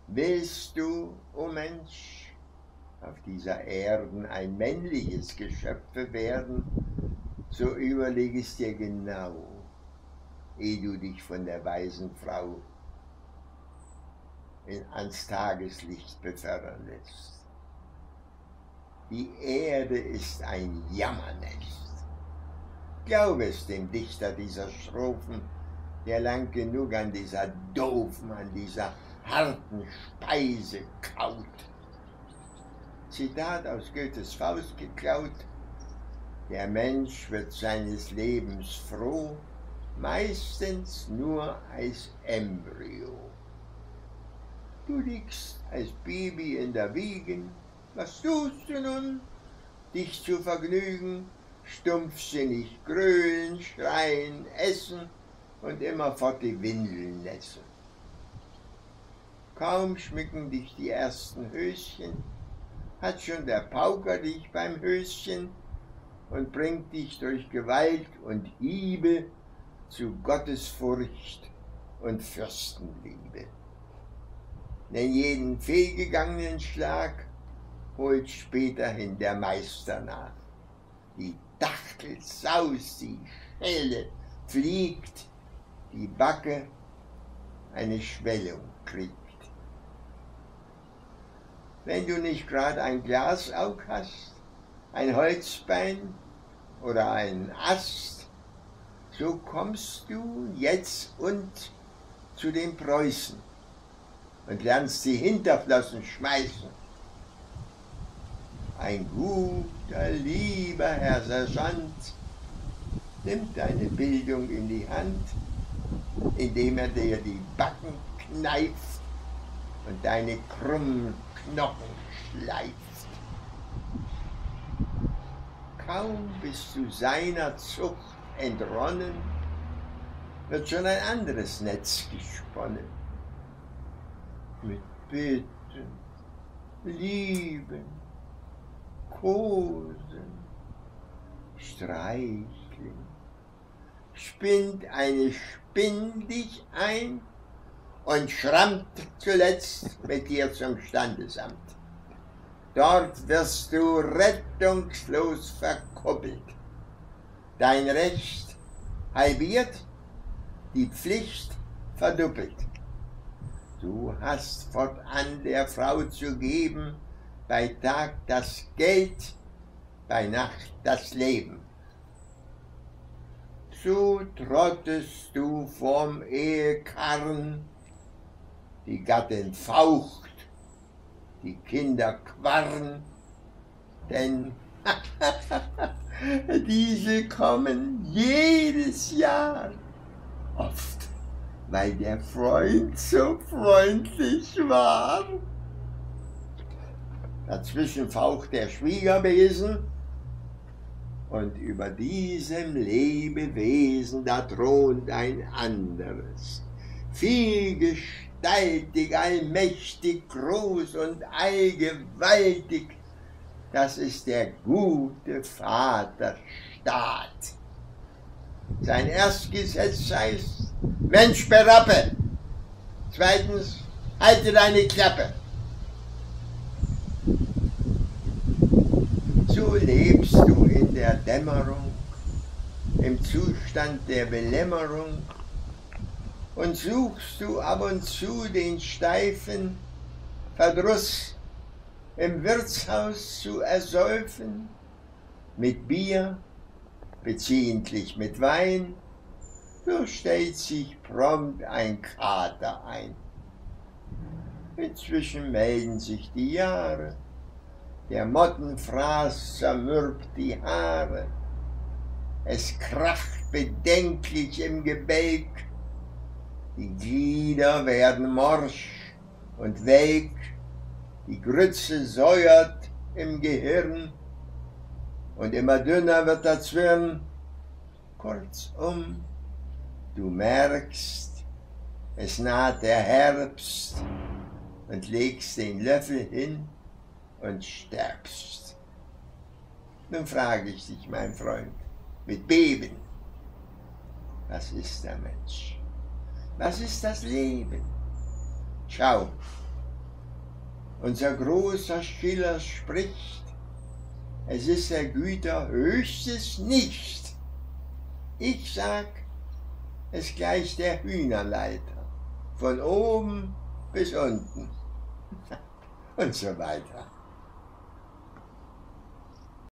Willst du, o Mensch, auf dieser Erden ein männliches Geschöpfe werden, so überleg es dir genau, ehe du dich von der weisen Frau ans Tageslicht befördern lässt. Die Erde ist ein Jammernest. Glaub es dem Dichter dieser Strophen, der lang genug an dieser doofen, an dieser harten Speise kaut. Zitat aus Goethes Faust geklaut: Der Mensch wird seines Lebens froh, meistens nur als Embryo. Du liegst als Baby in der Wiegen, was tust du nun? Dich zu vergnügen, stumpfsinnig grölen, schreien, essen und immerfort die Windeln nässen. Kaum schmücken dich die ersten Höschen, hat schon der Pauker dich beim Höschen und bringt dich durch Gewalt und Hiebe zu Gottesfurcht und Fürstenliebe. Denn jeden fehlgegangenen Schlag holt späterhin der Meister nach. Die Dachtel saust, die Schelle fliegt, die Backe eine Schwellung kriegt. Wenn du nicht gerade ein Glasaug hast, ein Holzbein oder einen Ast, so kommst du jetzt und zu den Preußen und lernst die Hinterflossen schmeißen. Ein guter, lieber Herr Sergeant nimmt deine Bildung in die Hand, indem er dir die Backen kneift und deine krummen Knochen schleift. Kaum bist du seiner Zucht entronnen, wird schon ein anderes Netz gesponnen. Mit Bitten, Lieben, Kosen, Streicheln, spinnt eine Spinn dich ein und schrammt zuletzt mit dir zum Standesamt. Dort wirst du rettungslos verkuppelt, dein Recht halbiert, die Pflicht verdoppelt. Du hast fortan der Frau zu geben, bei Tag das Geld, bei Nacht das Leben. So trottest du vorm Ehekarren, die Gattin faucht, die Kinder quarren, denn diese kommen jedes Jahr, oft, weil der Freund so freundlich war. Dazwischen faucht der Schwiegerbesen und über diesem Lebewesen, da thront ein anderes, vielgestaltig, allmächtig, groß und allgewaltig. Das ist der gute Vater Staat. Sein Erstgesetz heißt: Mensch, berappe. Zweitens: halte deine Klappe. So lebst du in der Dämmerung, im Zustand der Belämmerung, und suchst du ab und zu den steifen Verdruss im Wirtshaus zu ersäufen, mit Bier, beziehentlich mit Wein, so stellt sich prompt ein Kater ein. Inzwischen melden sich die Jahre, der Mottenfraß zermürbt die Haare, es kracht bedenklich im Gebälk, die Glieder werden morsch und welk, die Grütze säuert im Gehirn und immer dünner wird der Zwirn. Kurzum, du merkst, es naht der Herbst und legst den Löffel hin und sterbst. Nun frage ich dich, mein Freund, mit Beben, was ist der Mensch? Was ist das Leben? Schau, Unser großer Schiller spricht, es ist der Güter höchstes Nicht. Ich sag, es gleicht der Hühnerleiter, von oben bis unten und so weiter.